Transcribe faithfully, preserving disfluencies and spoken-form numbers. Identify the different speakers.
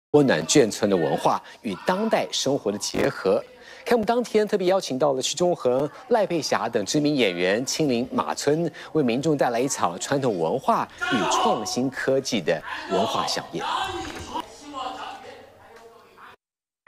Speaker 1: 温暖眷村的文化与当代生活的结合。开幕当天，特别邀请到了徐中恒、赖佩霞等知名演员亲临马村，为民众带来一场传统文化与创新科技的文化飨宴。